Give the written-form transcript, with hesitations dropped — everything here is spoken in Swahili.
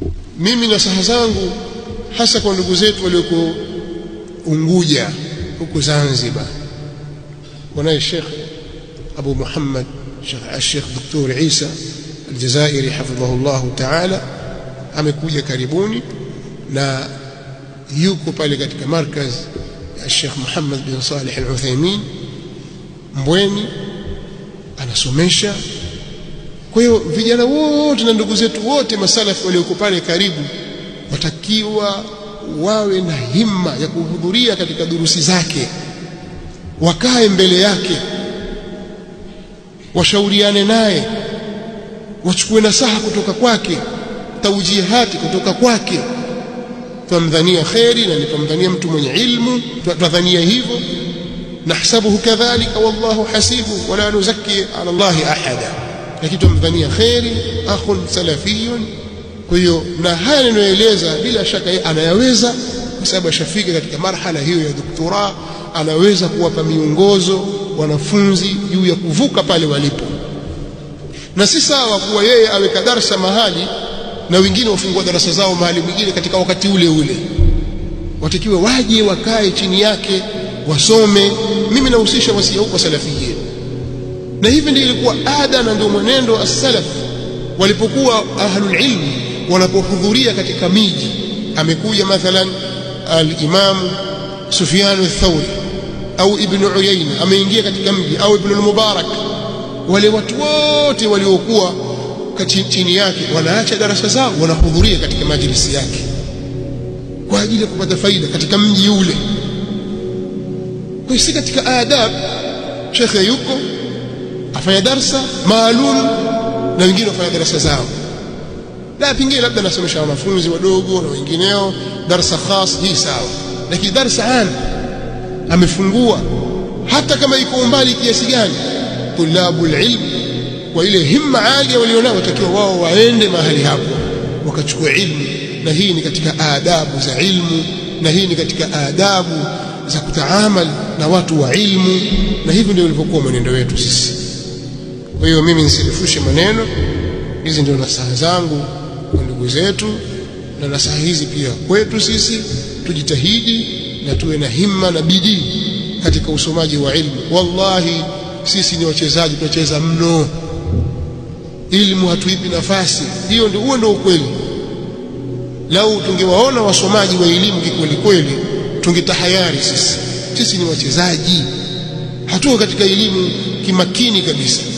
Mimi nasaha zangu hasa kwa ndugu zetu walioko Unguja huko Zanzibar, wanaye Sheikh Abu Muhammad Sheikh Dr. Isa Aljazairi hafidhahullah ta'ala, amekuja karibuni na yuko pale katika markaz ya Sheikh Muhammad bin Salih Al-Uthaymeen Mbweni, anasomesha. Kwa hiyo vijana wote na ndugu zetu wote masalafi walioko pale karibu watakiwa wawe na himma ya kuhudhuria katika durusi zake, wakae mbele yake, washauriane naye, wachukue nasaha kutoka kwake, taujihati kutoka kwake. Tumdhania khairi na nitamdhania mtu mwenye ilmu, tudhania hivyo, nahsabuhu kadhalika wallahu hasibu wala nuzakki ala Allahi ahada, lakini tumdhania khairi, akhun salafiyun. Kwa hiyo na haya ninayoeleza bila shaka yeye anayaweza, kwa sababu ashafika katika marhala hiyo ya doktora, anaweza kuwapa miongozo wanafunzi juu ya kuvuka pale walipo. Na si sawa kuwa yeye aweka darasa mahali na wengine wafungua darasa zao mahali mwingine katika wakati ule ule. Watakiwa waje wakae chini yake wasome. Mimi nahusisha wasia huko salafiyyin, na hivi ndio ilikuwa ada na ndio mwenendo as-salaf walipokuwa ahlul ilm wanapohudhuria katika miji. Amekuja mathalan al-Imam Sufyan al-Thawri au Ibn Uyayna, ameingia katika mji, au Ibn al-Mubarak, wale watu wote waliokuwa chini yake wanaacha darasa zao, wanahudhuria katika majlisi yake kwa ajili ya kupata faida katika mji ule. Kwa hiyo si katika adab shekhe yuko afanya darasa maalum na wengine wafanya darasa zao, la pingine labda nasomesha wanafunzi wadogo na wengineo darasa khas, hii sawa. Lakini darasa amefungua, hata kama iko umbali kiasi gani, tulabul ilm kwa ile himma alia walionao watakiwa wao waende mahali hapo wakachukua ilmu. Na hii ni katika adabu za ilmu, na hii ni katika adabu za kutaamal na watu wa ilmu, na hivi ndio ulivyokuwa mwenendo wetu sisi. Kwa hiyo mimi nisirefushe maneno, hizi ndio nasaha zangu kwa ndugu zetu, na nasaha hizi pia kwetu sisi. Tujitahidi na tuwe na himma na bidii katika usomaji wa ilmu. Wallahi sisi ni wachezaji, tunacheza mno, ilmu hatuipi nafasi. Hiyo ndio ukweli. Lau tungewaona wasomaji wa elimu kikweli kweli, tungetahayari sisi ni wachezaji, hatuko katika elimu kimakini kabisa.